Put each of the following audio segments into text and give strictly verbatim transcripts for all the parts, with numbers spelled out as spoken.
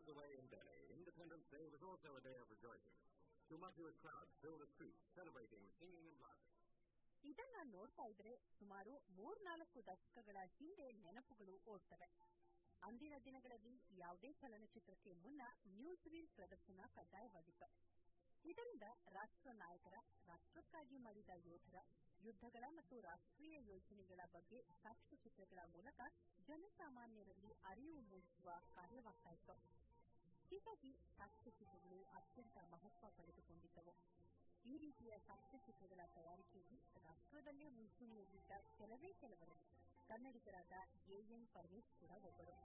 hours away in Delhi, Independence Day was also a day of rejoicing. Tumultuous crowds filled the streets, celebrating, singing and laughing. ಇದನ್ನ ನೋಡ್ತಾ ಇದ್ರೆ ಸುಮಾರು ಮೂರ್ನಾಲ್ಕು ದಶಕಗಳ ಹಿಂದೆ ನೆನಪುಗಳು ಓಡ್ತವೆ. ಅಂದಿನ ದಿನಗಳಲ್ಲಿ ಯಾವುದೇ ಚಲನಚಿತ್ರಕ್ಕೆ ಮುನ್ನ ನ್ಯೂಸ್ ರೀಲ್ ಪ್ರದರ್ಶನ ಕಡ್ಡಾಯವಾಗಿತ್ತು. ಇದರಿಂದ ರಾಷ್ಟ್ರ ನಾಯಕರ, ರಾಷ್ಟ್ರಕ್ಕಾಗಿ ಮಾಡಿದ ಯೋಧರ, ಯುದ್ಧಗಳ ಮತ್ತು ರಾಷ್ಟ್ರೀಯ ಯೋಜನೆಗಳ ಬಗ್ಗೆ ಸಾಕ್ಷ್ಯಚಿತ್ರಗಳ ಮೂಲಕ ಜನಸಾಮಾನ್ಯರಲ್ಲಿ ಅರಿವು ಮೂಡಿಸುವ ಕಾರ್ಯವಾಗ್ತಾ ಇತ್ತು. ಹೀಗಾಗಿ ಸಾಕ್ಷ್ಯಚಿತ್ರಗಳು ಅತ್ಯಂತ ಮಹತ್ವ ಪಡೆದುಕೊಂಡಿದ್ದವು. ಈ ರೀತಿಯ ಸಾಕ್ಷ್ಯಚಿತ್ರಗಳ ತಯಾರಿಕೆಯಲ್ಲಿ ರಾಷ್ಟ್ರದಲ್ಲೇ ಮುಂಚೂಣಿಯಲ್ಲಿದ್ದ ಕೆಲವೇ ಕೆಲವರಲ್ಲಿ ಕನ್ನಡಿಗರಾದ ಎ ಎನ್ ಪರಮೇಶ್ ಕೂಡ ಒಬ್ಬರು.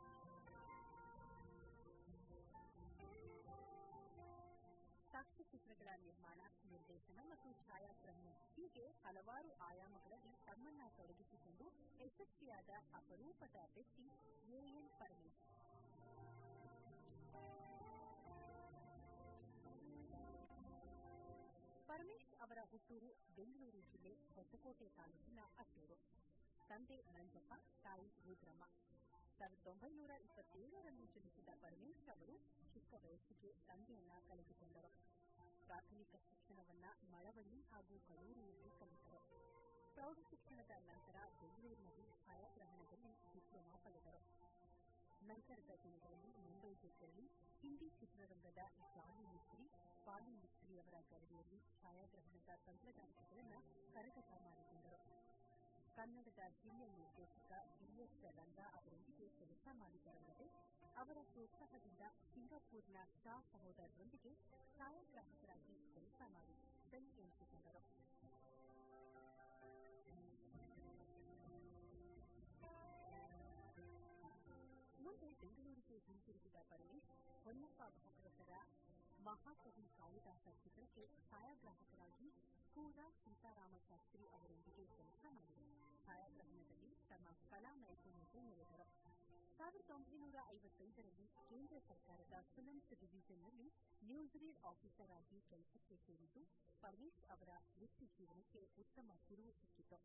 ಸಾಕ್ಷ್ಯಚಿತ್ರಗಳ ನಿರ್ಮಾಣ, ನಿರ್ದೇಶನ ಮತ್ತು ಛಾಯಾಗ್ರಹಣ ಹೀಗೆ ಹಲವಾರು ಆಯಾಮಗಳಲ್ಲಿ ತಮ್ಮನ್ನ ತೊಡಗಿಸಿಕೊಂಡು ಯಶಸ್ವಿಯಾದ ಅಪರೂಪದ ವ್ಯಕ್ತಿ ಎ ಎನ್ ಪರಮೇಶ್. ಪರಮೇಶ್ ಅವರ ಹುಟ್ಟೂರು ಬೆಂಗಳೂರು ಜಿಲ್ಲೆ ಹೊಸಕೋಟೆ ತಾಲೂಕಿನ ಅಟ್ಟೂರು. ತಂದೆ ನಂಜಪ್ಪ, ತಾಯಿ ರುದ್ರಮ್ಮ. ಸಾವಿರದ ಒಂಬೈನೂರ ಇಪ್ಪತ್ತೇಳರಲ್ಲಿ ಜನಿಸಿದ ಪರಮೇಶ್ ಅವರು ಚಿಕ್ಕ ವಯಸ್ಸಿಗೆ ತಂದೆಯನ್ನ ಕಳೆದುಕೊಂಡರು. ಪ್ರಾಥಮಿಕ ಶಿಕ್ಷಣವನ್ನ ಮಳವಳ್ಳಿ ಹಾಗೂ ಕಡೂರಿನಲ್ಲಿ ಕಲಿತರು. ಪ್ರೌಢ ಶಿಕ್ಷಣದ ನಂತರ ಬೆಂಗಳೂರಿನಲ್ಲಿ ಛಾಯಾಗ್ರಹಣದಲ್ಲಿ ಡಿಪ್ಲೊಮಾ ಪಡೆದರು. ನಂತರದ ದಿನಗಳಲ್ಲಿ ಮುಂಬೈಗೆ ತೆರಳಿ ಹಿಂದಿ ಚಿತ್ರರಂಗದ ಜಾಲಿ ಮಿಸ್ತ್ರಿ, ಪಾಲಿ ಮಿಸ್ತ್ರಿಯವರ ಗರಡಿಯಲ್ಲಿ ಛಾಯಾಗ್ರಹಣದ ತಂತ್ರಗಾರಿಕೆಗಳನ್ನು ಕರಗತ ಮಾಡಿಕೊಂಡರು. ಕನ್ನಡದ ಹಿರಿಯ ನಿರ್ದೇಶಕ ಬಿ ಎಸ್ ರಂಗ ಅವರೊಂದಿಗೆ ಕೆಲಸ ಮಾಡಿದರಲ್ಲದೆ ಅವರ ಪ್ರೋತ್ಸಾಹದಿಂದ ಸಿಂಗಾಪುರ್ನ ಶಾ ಸಹೋದರರೊಂದಿಗೆ ಛಾಯಾಗ್ರಾಹಕರಾಗಿ ಕೆಲಸ ಮಾಡಿ ಕೈ ಎನಿಸಿಕೊಂಡರು. ಮುಂದೆ ಬೆಂಗಳೂರಿಗೆ ಹಿಂತಿರುಗಿದ ಪರಮೇಶ್ ಹೊನ್ನಪ್ಪ ಭಾಗವತರ ಮಹಾಕವಿ ಕಾಳಿದಾಸ ಚಿತ್ರಕ್ಕೆ ಛಾಯಾಗ್ರಾಹಕರಾಗಿ ಕೂರ ಸೀತಾರಾಮಶಾಸ್ತ್ರಿ ಅವರೊಂದಿಗೆ ಕೆಲಸ ಮಾಡಿ ಛಾಯಾಗ್ರಹಣದಲ್ಲಿ ತಮ್ಮ ಕಲಾ ನೈಪುಣ್ಯತೆ ಮೆರೆದರು. ಸಾವಿರದ ಒಂಬೈನೂರ ಐವತ್ತೈದರಲ್ಲಿ ಕೇಂದ್ರ ಸರ್ಕಾರದ ಫಿಲ್ಮ್ಸ್ ಡಿವಿಷನ್ನಲ್ಲಿ ನ್ಯೂಸ್ ರೀಡ್ ಆಫೀಸರ್ ಆಗಿ ಕೆಲಸಕ್ಕೆ ಸೇರಿದ್ದು ಪರಮೇಶ್ ಅವರ ವೃತ್ತಿ ಜೀವನಕ್ಕೆ ಉತ್ತಮ ತಿರುವು ಸಿಕ್ಕಿತು.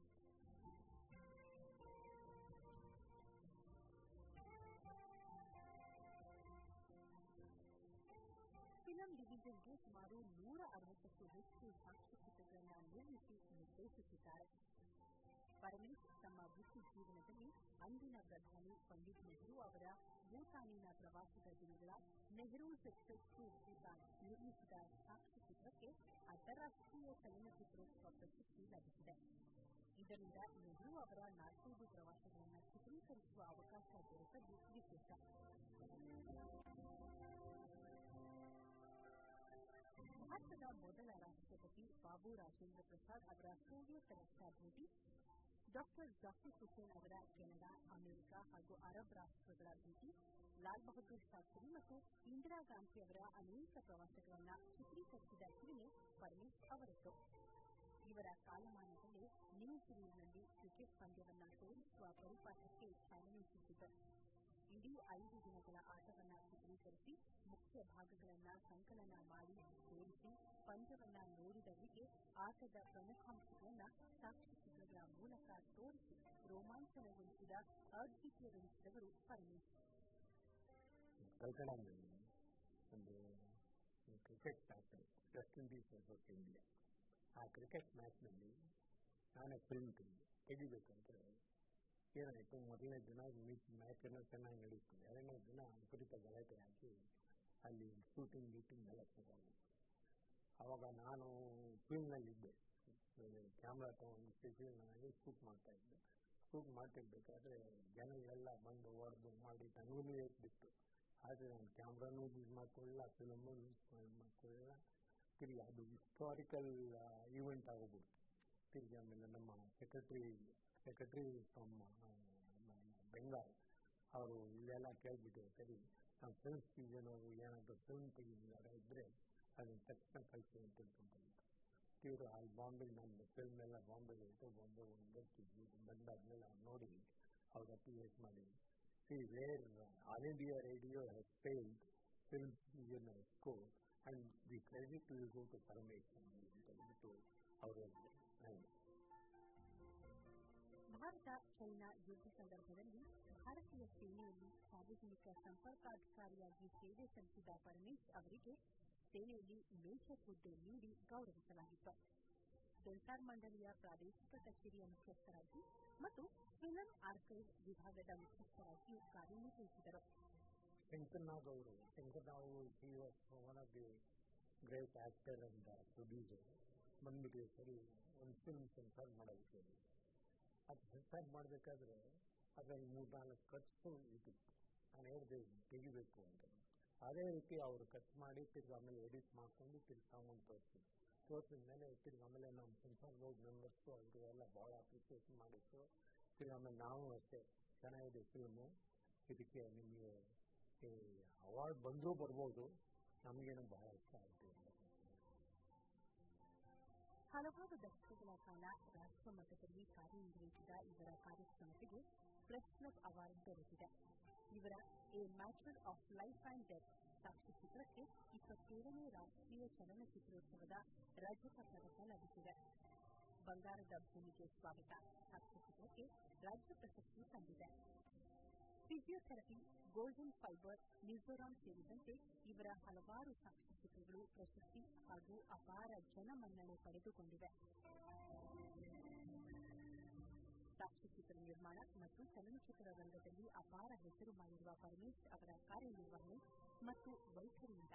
ಫಿಲಂ ಡಿವಿಷನ್ಗೆ ಸುಮಾರು ನೂರ ಅರವತ್ತಕ್ಕೂ ಹೆಚ್ಚು ಸಾಕ್ಷ್ಯಚಿತ್ರಗಳನ್ನು ನಿರ್ಮಿಸಿ ನಿರ್ದೇಶಿಸಿದ್ದಾರೆ. ಪರಮೇಶ್ ತಮ್ಮ ವೃತ್ತಿ ಜೀವನದಲ್ಲಿ ಅಂದಿನ ಪ್ರಧಾನಿ ಪಂಡಿತ್ ನೆಹರು ಅವರ ಭೂತಾನಿನ ಪ್ರವಾಸದ ದಿನಗಳ ನೆಹರೂಸ್ ಎಕ್ಸ್‌ಪ್ರೆಸ್ ಟು ಭೂತಾನ್ ನಿರ್ಮಿಸಿದ ಸಾಕ್ಷ್ಯಚಿತ್ರಕ್ಕೆ ಅಂತಾರಾಷ್ಟ್ರೀಯ ಚಲನಚಿತ್ರೋತ್ಸವ ಪ್ರಶಸ್ತಿ ಲಭಿಸಿದೆ. ಇದರಿಂದ ನೆಹರು ಅವರ ನಾಲ್ಕೈದು ಪ್ರವಾಸಗಳನ್ನು ಚಿತ್ರೀಕರಿಸುವ ಅವಕಾಶ ದೊರೆತದ್ದು ವಿಶೇಷ. ಭಾರತದ ಮೊದಲ ರಾಷ್ಟ್ರಪತಿ ಬಾಬು ರಾಜೇಂದ್ರ ಪ್ರಸಾದ್ ಅವರ ಸೋವಿಯತ್ ರಷ್ಯಾ ಭೇಟಿ, ಡಾಕ್ಟರ್ ಜಾಕಿರ್ ಹುಸೇನ್ ಅವರ ಕೆನಡಾ, ಅಮೆರಿಕ ಹಾಗೂ ಅರಬ್ ರಾಷ್ಟ್ರಗಳ ಭೇಟಿ, ಲಾಲ್ ಬಹದ್ದೂರ್ ಶಾಸ್ತ್ರಿ ಮತ್ತು ಇಂದಿರಾ ಗಾಂಧಿ ಅವರ ಅನೇಕ ಪ್ರವಾಸಗಳನ್ನು ಚಿತ್ರೀಕರಿಸಿದ ಹಿರಿಮೆ ಪರಮೇಶ್ ಅವರದ್ದು. ಇವರ ಕಾಲಮಾನದಲ್ಲೇ ನ್ಯೂಸ್ ರೀಲ್ನಲ್ಲಿ ಕ್ರಿಕೆಟ್ ಪಂದ್ಯವನ್ನು ತೋರಿಸುವ ಪರಿಪಾಠಕ್ಕೆ ಚಾಲನೆ ಸಿಕ್ಕಿತು. ಇಡೀ ಐದು ದಿನಗಳ ಆಟವನ್ನು ಚಿತ್ರೀಕರಿಸಿ ಮುಖ್ಯ ಭಾಗಗಳನ್ನು ಸಂಕಲನ ಮಾಡಿ ತೋರಿಸಿ ಪಂದ್ಯವನ್ನು ನೋಡಿದವರಿಗೆ ಆಟದ ಪ್ರಮುಖಾಂಶಗಳನ್ನು ಸಾಕ್ಷ್ಯಚಿತ್ರಗಳ ಮೂಲಕ ತೋರಿಸಿ ರೋಮಾಂಚನಗೊಳಿಸಿದ ಅದ್ವಿತೀಯವೆನಿಸಿದವರು ಪರಮೇಶ್. ಕಲ್ಕಡಾದಲ್ಲಿ ಒಂದು cricket match West Indies versus India. ಆ ಕ್ರಿಕೆಟ್ ಮ್ಯಾಚ್ನಲ್ಲಿ ನಾನೇ ಫಿಲ್ಮ್ ತೆಗೆದು ತೆಗಿಬೇಕಂತ ಏನಾಯಿತು, ಮೊದಲನೇ ದಿನ ಮ್ಯಾಚ್ ಎಲ್ಲ ಚೆನ್ನಾಗಿ ನಡೀತು. ಎರಡನೇ ದಿನ ವಿಪರೀತ ಗಲಾಟೆ ಹಾಕಿ ಅಲ್ಲಿ ಶೂಟಿಂಗ್ ಗೀಟಿಂಗ್ ಎಲ್ಲ ಶುರುವಾಗಿದೆ. ಆವಾಗ ನಾನು ಫೀಲ್ಡ್ನಲ್ಲಿದ್ದೆ, ಕ್ಯಾಮ್ರಾ ತಗೊಂಡು ಸ್ಟೇಷನ್ನಾಗಿ ಶೂಟ್ ಮಾಡ್ತಾ ಇದ್ದೆ. ಶೂಟ್ ಮಾಡ್ತಿರ್ಬೇಕಾದ್ರೆ ಜನಗಳೆಲ್ಲ ಬಂದು ಹೊಡೆದು ಮಾಡಿ ನನಗೂ ಬಿಟ್ಟು, ಆದರೆ ನಾನು ಕ್ಯಾಮ್ರಾನೂ ಯೂಸ್ ಮಾಡ್ಕೊಳ್ಳಿಲ್ಲ, ಫಿಲಮು ಯೂಸ್ ಮಾಡ್ಕೊಳ್ಳಿಲ್ಲ. ತಿರುಗಿ ಅದು ಹಿಸ್ಟಾರಿಕಲ್ ಈವೆಂಟ್ ಆಗೋಗ್ಬಿಡ್ತು. ತಿರುಗಿ ಆಮೇಲೆ ನಮ್ಮ ಸೆಕ್ರೆಟ್ರಿ ಸೆಕ್ರೆಟ್ರಿ ಫ್ರಮ್ ಬೆಂಗಾಲ್ ಅವರು ಇಲ್ಲೆಲ್ಲ ಕೇಳ್ಬಿಟ್ಟು, ಸರಿ ನಮ್ಮ ಫಿಲ್ಮ್ ಸೀಸನ್ ಅವರು ಏನಾದರೂ ಫಿಲ್ಮ್ ತೆಗೆದಿದ್ದಾರೆ ಇದ್ದರೆ ಅದನ್ನು ತಕ್ಷಣ ಕಳಿಸಿ ಅಂತ ತಿಳ್ಕೊಂಡ್ಬಿಟ್ಟು ಇವರು ಅಲ್ಲಿ ಬಾಂಬೆಗೆ ನಾನು ಫಿಲ್ಮ್ ಎಲ್ಲ ಬಾಂಬೆಗೆ ಇಟ್ಟು ಬಾಂಬೆ ಒಂದು ಬರ್ತಿದ್ವಿ. ಬಂದಾದ್ಮೇಲೆ ಅವ್ರು ನೋಡಿ ಅವ್ರು ಅಪ್ರಿಷಿಯೇಟ್ ಮಾಡಿ, see where All India Radio has failed film season score and the credit will go to Paramesh ಅಂತ ಹೇಳ್ಬಿಟ್ಟು ಅವರು ಹೇಳಿದ್ರು. ಭಾರತ ಚೈನಾ ಯುದ್ಧ ಸಂದರ್ಭದಲ್ಲಿ ಭಾರತೀಯ ಸೇನೆಯಲ್ಲಿ ಸಾರ್ವಜನಿಕ ಸಂಪರ್ಕಾಧಿಕಾರಿಯಾಗಿ ಸೇವೆ ಸಲ್ಲಿಸಿದ ಪರಮೇಶ್ ಅವರಿಗೆ ಸೇನೆಯಲ್ಲಿ ಮೇಜರ್ ಹುದ್ದೆ ನೀಡಿ ಗೌರವಿಸಲಾಗಿತ್ತು. ಸೆನ್ಸಾರ್ ಮಂಡಳಿಯ ಪ್ರಾದೇಶಿಕ ಕಚೇರಿಯ ಮುಖ್ಯಸ್ಥರಾಗಿ ಮತ್ತು ಫಿಲಂ ಆರ್ಕೈವ್ ವಿಭಾಗದ ಮುಖ್ಯಸ್ಥರಾಗಿಯೂ ಕಾರ್ಯನಿರ್ವಹಿಸಿದರು. ಶಂಕರ್ನಾಗ್ ಅವರು Shankarnag he was one of the great actor and producer. ಬಂದ್ಬಿಟ್ಟು ಸರಿ ಒಂದು ಫಿಲ್ಮ್ ಸೆನ್ಸಾರ್ ಮಾಡೋದಕ್ಕೆ ಅದು ಸೆನ್ಸಾರ್ ಮಾಡಬೇಕಾದ್ರೆ ಅದರಲ್ಲಿ ಮೂರು ನಾಲ್ಕು ಖರ್ಚು ಇತ್ತು. ನಾನು ಹೇಳಿದೆ ತೆಗಿಬೇಕು ಅಂತ. ಅದೇ ರೀತಿ ಅವರು ಖರ್ಚು ಮಾಡಿ ತಿರ್ಗಿ ಆಮೇಲೆ ಎಡಿಟ್ ಮಾಡಿಕೊಂಡು ತಿರ್ಗಿ ತಗೊಂಡು ತೋರಿಸ್ತೀನಿ ತೋರಿಸಿದ ಮೇಲೆ ತಿರ್ಗಿ ಆಮೇಲೆ ನಮ್ಮ ಸೆನ್ಸಾರ್ ಬೋರ್ಡ್ ಮೆಂಬರ್ಸು ಅವರು ಎಲ್ಲ ಭಾಳ ಅಪ್ರಿಸಿಯೇಷನ್ ಮಾಡಿತ್ತು. ತಿರ್ಗಿ ಆಮೇಲೆ ನಾವು ಅಷ್ಟೇ ಚೆನ್ನಾಗಿದೆ ಫಿಲ್ಮು, ಇದಕ್ಕೆ ನಿಮಗೆ ಅವಾರ್ಡ್ ಬಂದರೂ ಬರ್ಬೋದು, ನಮಗೇನು ಬಹಳ ಇಷ್ಟ ಆಯಿತು. ಹಲವಾರು ದಶಕಗಳ ಕಾಲ ರಾಷ್ಟ್ರ ಮಟ್ಟದಲ್ಲಿ ಕಾರ್ಯನಿರ್ವಹಿಸಿದ ಇವರ ಕಾರ್ಯಕ್ಷಮತೆಗೆ ಪ್ರೆಸ್ ಕ್ಲಬ್ ಅವಾರ್ಡ್ ದೊರೆತಿದೆ. ಇವರ a matter of life and death ಸಾಕ್ಷ್ಯಚಿತ್ರಕ್ಕೆ ಇಪ್ಪತ್ತೇಳನೇ ರಾಷ್ಟ್ರೀಯ ಚಲನಚಿತ್ರೋತ್ಸವದ ರಜತ ಪದಕ ಲಭಿಸಿದೆ. ಬಂಗಾರದ ಭೂಮಿಗೆ ಸ್ವಾಗತ ಸಾಕ್ಷ್ಯಚಿತ್ರಕ್ಕೆ ರಾಜ್ಯ ಪ್ರಶಸ್ತಿ ಸಂದಿದೆ. ಫಿಸಿಯೋಥೆರಪಿ, ಗೋಲ್ಡನ್ ಫೈಬರ್, ಮಿಜೋರಾಂ ಸೇರಿದಂತೆ ಇವರ ಹಲವಾರು ಸಾಕ್ಷ್ಯಚಿತ್ರಗಳು ಪ್ರಶಸ್ತಿ ಹಾಗೂ ಅಪಾರ ಜನಮನ್ನಣೆ ಪಡೆದುಕೊಂಡಿವೆ. ಸಾಕ್ಷ್ಯಚಿತ್ರ ನಿರ್ಮಾಣ ಮತ್ತು ಚಲನಚಿತ್ರ ರಂಗದಲ್ಲಿ ಅಪಾರ ಹೆಸರು ಮಾಡಿರುವ ಪರಮೇಶ್ ಅವರ ಕಾರ್ಯನಿರ್ವಹಣೆ ಮತ್ತು ವೈಖರಿ